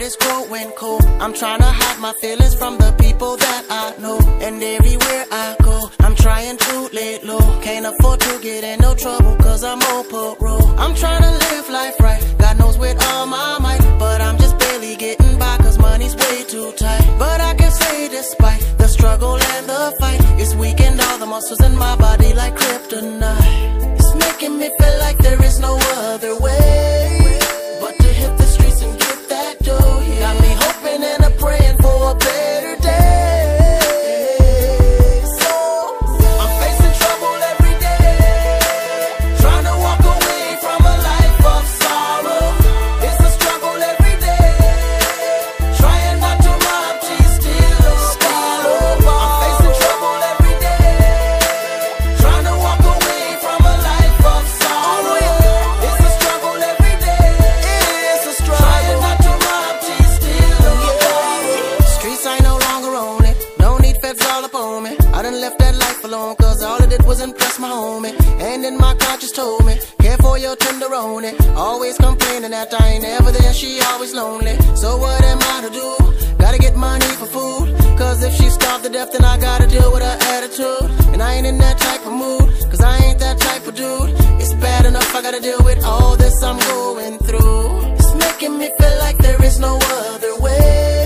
is growing cold. I'm trying to hide my feelings from the people that I know. And everywhere I go, I'm trying to lay low. Can't afford to get in no trouble, cause I'm on parole. I'm trying to live life right, God knows with all my might. But I'm just barely getting by, cause money's way too tight. But I can say despite the struggle and the fight, it's weakened all the muscles in my body like kryptonite. It's making me feel like there is no other way but to hit the streets and get that dough, yeah. Got me hoping and praying for a better day. So I'm facing trouble every day, trying to walk away from a life of sorrow. It's a struggle every day, trying not to rob, cheat, steal or swallow. I'm facing trouble every day, trying to walk away from a life of sorrow. It's a struggle every day, it's a struggle, trying not to rob, cheat, steal or swallow. Streets I no longer own it, no need feds all up on me. I done left that life alone, cause all it did was impress my homie. And then my conscience told me, care for your tenderoni. Always complaining that I ain't ever there, she always lonely. So what am I to do? Gotta get money for food, cause if she starved to death, then I gotta deal with her attitude. And I ain't in that type of mood, cause I ain't that type of dude. It's bad enough I gotta deal with all this I'm going through. It's making me feel like there is no other way